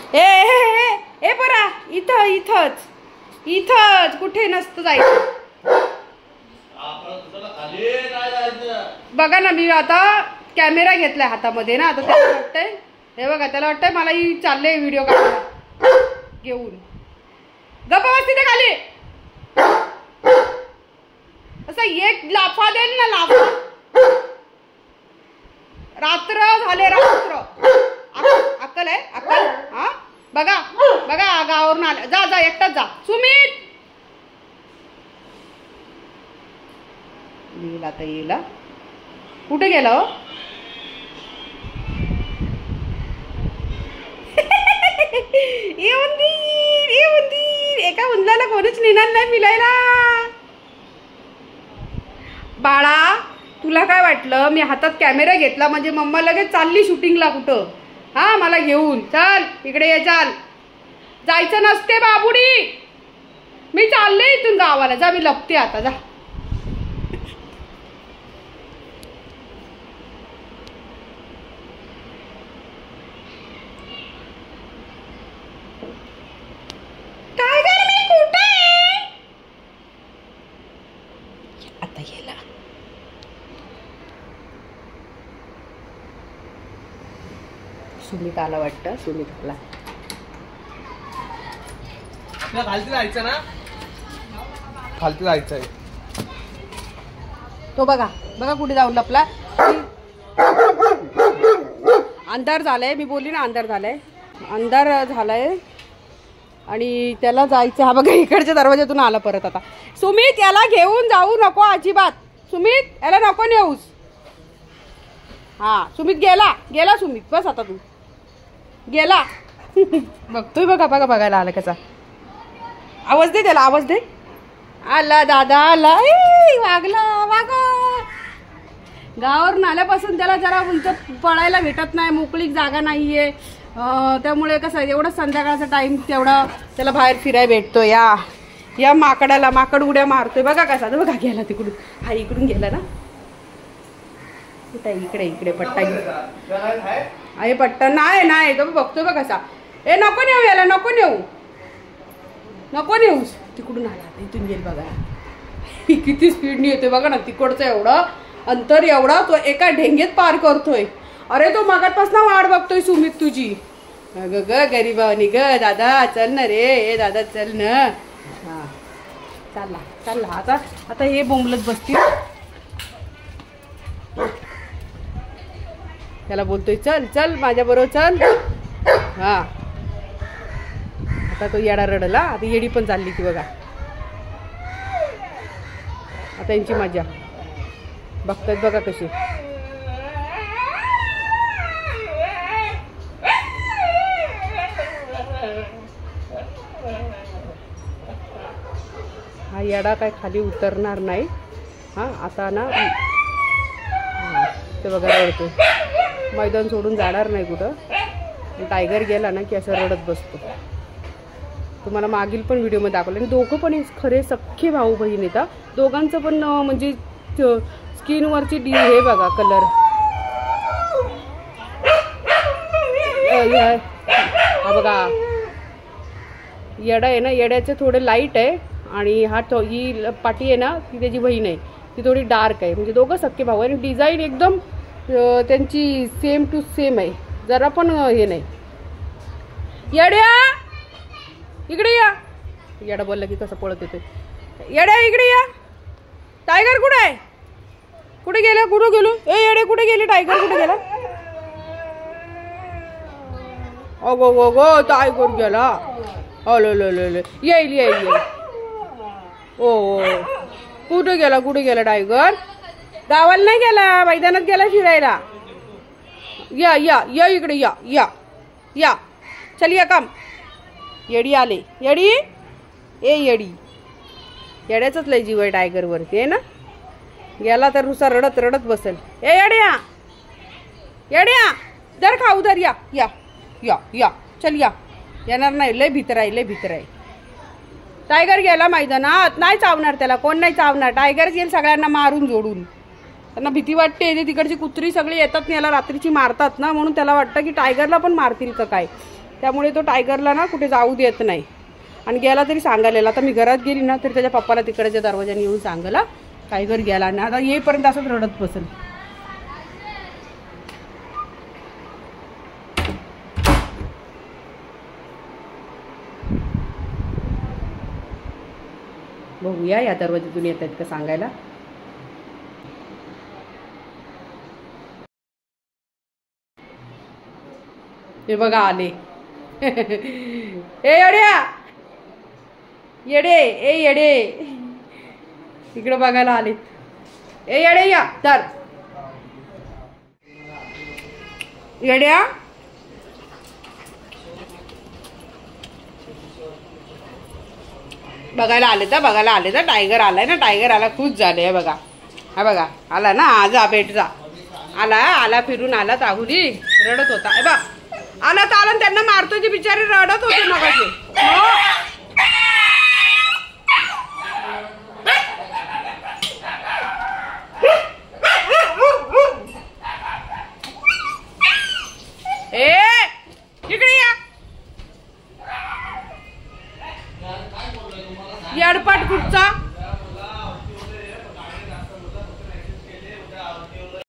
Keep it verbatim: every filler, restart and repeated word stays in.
ए ए परा इथं इथंच इथंच कुठे नसतं जायचं. बघा ना मी आता कॅमेरा घेतलाय हातामध्ये ना, आता त्याला वाटतंय हे बघा त्याला वाटतंय मला ही चालले व्हिडिओ काढायला घेऊन. गप्पा बस तिथे खाली. असं एक लाफा देईल ना लाफा. रात्र झाले रात्र. अक्कल आहे अक्कल. हा बघा बघा गावावरून आल्या. जा जा एकटाच जा. सुमित येईल आता येईल. कुठे गेला हो? ये उंदीर ये उंदीर. एका उंदराला कोणीच नेणार नाही मिलायला. बाळा तुला काय वाटलं मी हातात कॅमेरा घेतला म्हणजे मम्मा लगेच चालली शूटिंगला कुठं? हा मला घेऊन चल इकडे ये. चाल जायचं नसते बाबुडी. मी चालले इथून गावाला. जा मी लपते आता. जा आता गेला. सुमित आला वाटतं. सुमित आला. खालती जायचं ना. खालती जायचंय. तो बघा बघा कुठे जाऊन लपला. अंधार झालाय. मी बोलली ना अंधार झालाय. अंधार झालाय आणि त्याला जायचं. हा बघा इकडच्या दरवाज्यातून आला परत. आता सुमित याला घेऊन जाऊ नको अजिबात. सुमित याला नको नेऊस. हा सुमित गेला गेला. सुमित बस आता तू गेला. बघतोय बघा बघा बघायला आला कसा. आवाज दे त्याला आवाज दे. आला दादा आला. वागला वाग. गावावरून आल्यापासून त्याला जरा उंच पळायला भेटत नाही. मोकळी जागा नाहीये. त्यामुळे कसं एवढं संध्याकाळचा टाइम तेवढा त्याला बाहेर फिरायला भेटतो. या या माकडाला माकड उड्या मारतोय बघा कसा. बघा गेला तिकडून. हा इकडून गेला ना. इकडे इकडे पट्टा घे. अरे पट्टा नाही नाही तो बघतोय बघा कसा. ए नको नेऊ याला नको नेऊ नको नेऊस. तिकडून आला इथून गेल बघा. किती स्पीडने येतोय बघा ना. तिकडचं एवढं अंतर एवढा तो एका ढेंगेत पार करतोय. अरे तो मगातपासून वाट बघतोय सुमित तुझी. ग ग गरीबावनी ग दादा चल ना रे. ए दादा चल ना. हा चालला चालला. आता आता हे बोंबलत बसतील. त्याला बोलतोय चल चल माझ्या बरोबर चल. हा आता तो येडा रडला. आता येडी पण चालली की बघा. आता यांची मजा बघतात बघा कशी. हा येडा काय खाली उतरणार नाही. हा आता ना ते बघा रडतो. मैदान सोडून जाणार नाही कुठं. टायगर गेला ना की असं रडत बसतो. तुम्हाला मागील पण व्हिडिओमध्ये दाखवलं. आणि दोघं पण खरे सख्खे भाऊ बहीण येतात. दोघांचं पण म्हणजे स्किनवरची डी हे बघा कलर. हा बघा येडा आहे ना. येड्याचे थोडे लाईट आहे आणि हा ही पाटी आहे ना ती त्याची बहीण आहे ती थोडी डार्क आहे. म्हणजे दोघं सख्खे भाऊ आहे. आणि डिझाईन एकदम त्यांची सेम टू सेम आहे. जरा पण हे नाही. येड्या इकडे या. येडा बोलला की कसं पळत येतोय. येड्या इकडे या. टायगर कुठे आहे? कुठे गेला? कुठं गेलो? ए येडे कुठे गेले? टायगर कुठे गेला? अगो गो गो टायगर गेला. अलो लो लो लो येईल येईल येईल. ओ कुठे गेला कुठे गेला टायगर? गावाला नाही गेला. मैदानात गेला फिरायला. या या या इकडे या या या. चल या काम. येडी आले. येडी ए येडी. येड्याचंच लय जीव आहे टायगरवरती आहे ना. गेला तर नुसता रडत रडत बसेल. ए येड्या येड्या जर खाऊ दर. या या या या चल या. येणार नाही. लय भीतर आहे लय भीतर आहे. टायगर गेला मैदानात. नाही चावणार त्याला कोण नाही चावणार. टायगर गेल सगळ्यांना मारून जोडून. त्यांना भीती वाटते. ते तिकडची कुत्री सगळी येतात याला रात्रीची मारतात ना म्हणून त्याला वाटतं की टायगरला पण मारतील का काय. त्यामुळे तो टायगरला ना कुठे जाऊ देत नाही आणि गेला तरी सांगायला. आता मी घरात गेली ना तरी त्याच्या पप्पाला तिकडच्या दरवाजाने येऊन सांगला टायगर गेला आणि आता येईपर्यंत असंच रडत बसेल. बघूया या दरवाजातून येत आहेत का सांगायला. हे बघा आले. ए येड्या येडे ए येडे इकडे बघायला आले. ए येडे या तर येड्या बघायला आले तर बघायला आले तर टायगर आलाय ना. टायगर आला खुश झाले. बघा हा बघा आला ना. आजा भेट जा आला आला फिरून आला. राहुली रडत होता. बा आला तर आला त्यांना मारतो जी बिचारी रडत होते मगाशी. ए इकडे या येडपाट कुठचा